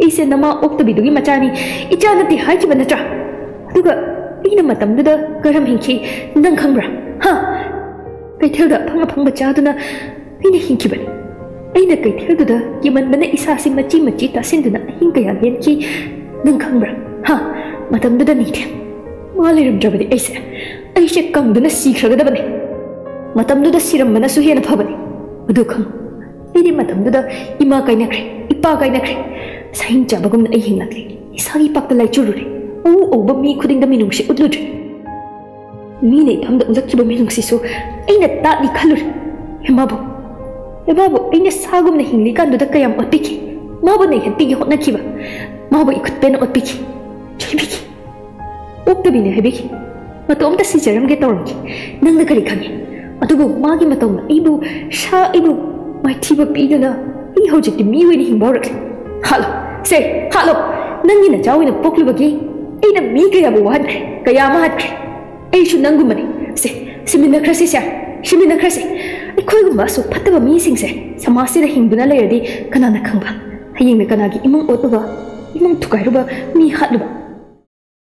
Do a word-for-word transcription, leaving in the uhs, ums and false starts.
ꯑꯩꯁꯦ ꯅꯃꯥ ꯑꯣꯛꯇꯕꯤꯗꯨꯒꯤ ꯃꯆꯥꯅꯤ ꯏꯆꯥ ꯅꯠꯇꯦ ꯍꯥꯏꯈꯤꯕ ꯅꯠꯇ꯭ꯔꯥ ꯑꯗꯨꯒ ꯑꯩꯅ ꯃꯇꯝꯗꯨꯗ ꯀꯔꯝ ꯍꯤꯡꯈꯤ ꯅꯪ ꯈꯪꯕ꯭ꯔꯥ ꯍꯥ ꯀꯩꯊꯦꯜꯗ ꯑꯐꯪ ꯑꯐꯪꯕ ꯆꯥꯗꯨꯅ ꯑꯩꯅ ꯍꯤꯡꯈꯤꯕꯅꯤ ꯑꯩꯅ ꯀꯩꯊꯦꯜꯗꯨꯗ ꯌꯦꯃꯟꯕꯅ ꯏꯁꯥꯁꯤ ꯃꯆꯤ ꯃꯆꯤ ꯇꯥꯁꯤꯟꯗꯨꯅ ꯑꯍꯤꯡ ꯀꯌꯥ ꯂꯦꯟꯈꯤ ꯅꯪ ꯈꯪꯕ꯭ꯔꯥ ꯍꯥ ꯃꯇꯝꯗꯨꯗ ꯅꯤꯡꯊꯦꯝ ꯃꯥ ꯂꯩꯔꯝꯗ꯭ꯔꯕꯗꯤ ꯑꯩꯁꯦ ꯑꯩꯁꯦ ꯀꯪꯗꯨꯅ ꯁꯤꯈ꯭ꯔꯒꯗꯕꯅꯤ ꯃꯇꯝꯗꯨꯗ ꯁꯤꯔꯝꯕꯅꯁꯨ ꯍꯦꯟꯅ ꯐꯕꯅꯤ ꯑꯗꯨ ꯈꯪ ꯑꯩꯗꯤ ꯃꯇꯝꯗꯨꯗ ꯏꯃꯥ ꯀꯥꯏꯅꯈ꯭ꯔꯦ ꯏꯄꯥ ꯀꯥꯏꯅꯈ꯭ꯔꯦ ꯁꯥꯍꯤꯡ ꯆꯥꯕꯒꯨꯝꯅ ꯑꯩ ꯍꯤꯡꯂꯛꯂꯦ ꯏꯁꯥꯒꯤ ꯄꯥꯛꯇ ꯂꯥꯏꯆꯨꯔꯨꯔꯦ ꯑꯎ ꯑꯎꯕ ꯃꯤ ꯈꯨꯗꯤꯡꯗ ꯃꯤꯅꯨꯡꯁꯤ ꯎꯠꯂꯨꯗ꯭ꯔꯦ ꯃꯤꯅ ꯏꯐꯝꯗ ꯎꯠꯂꯛꯈꯤꯕ ꯃꯤꯅꯨꯡꯁꯤꯁꯨ ꯑꯩꯅ ꯇꯥꯠꯅꯤ ꯈꯜꯂꯨꯔꯦ ꯍꯦꯃꯥꯕꯨ ꯍꯦꯃꯥꯕꯨ ꯑꯩꯅ ꯁꯥꯒꯨꯝꯅ ꯍꯤꯡꯂꯤꯀꯥꯟꯗꯨꯗ ꯀꯌꯥꯝ ꯑꯣꯠꯄꯤꯈꯤ ꯃꯥꯕꯨ ꯅꯩꯍꯠꯄꯤꯒꯦ ꯍꯣꯠꯅꯈꯤꯕ ꯃꯥꯕꯨ ꯏꯈꯨꯠꯄꯦꯟꯅ ꯑꯣꯠꯄꯤꯈꯤ ꯆꯩꯕꯤꯈꯤ ꯑꯣꯛꯇꯕꯤꯅꯦ ꯍꯥꯏꯕꯤꯈꯤ ꯃꯇꯣꯝꯇ ꯁꯤꯖꯔꯝꯒꯦ ꯇꯧꯔꯝꯈꯤ ꯅꯪꯅ ꯀꯔꯤ ꯈꯪꯉꯤ ꯑꯗꯨꯕꯨ ꯃꯥꯒꯤ ꯃꯇꯧꯅ ꯑꯩꯕꯨ ꯁꯥ ꯑꯩꯕꯨ ꯃꯥꯏꯊꯤꯕ ꯄꯤꯗꯨꯅ ꯑꯩ ꯍꯧꯖꯤꯛꯇꯤ ꯃꯤ ꯑꯣꯏꯅ ꯍꯤꯡꯕ ꯍꯧꯔꯛꯂꯦ ꯍꯥꯠꯂꯣ ꯁꯦ ꯍꯥꯠꯂꯣ ꯅꯪꯒꯤ ꯅꯆꯥ ꯑꯣꯏꯅ ꯄꯣꯛꯂꯨꯕꯒꯤ ꯑꯩꯅ ꯃꯤ ꯀꯌꯥꯕꯨ ꯋꯥꯍꯟꯈ꯭ꯔꯦ ꯀꯌꯥ ꯑꯃ ꯍꯥꯠꯈ꯭ರೆ ꯑꯩꯁꯨ ꯅꯪꯒꯨꯝꯕꯅꯤ ꯁꯦ ꯁꯤꯃꯤꯟꯅꯈ꯭ꯔꯁꯤ ꯁꯦ ꯁꯤꯃꯤꯟꯅꯈ꯭ꯔꯁꯤ ꯑꯩꯈꯣꯏꯒꯨꯝꯕ ꯑꯁꯨꯛ ꯐꯠꯇꯕ ꯃꯤꯁꯤꯡꯁꯦ ꯁꯃꯥꯖꯁꯤꯗ ꯍꯤꯡꯗꯨꯅ ꯂꯩꯔꯗꯤ ꯀꯅꯥꯅ ꯈꯪꯕ ꯍꯌꯦꯡꯅ ꯀꯅꯥꯒꯤ ꯏꯃꯨꯡ ꯑꯣꯠꯂꯨꯕ ꯏꯃꯨꯡ ꯊꯨꯒꯥꯏꯔꯨꯕ ꯃꯤ ꯍꯥꯠꯂꯨꯕ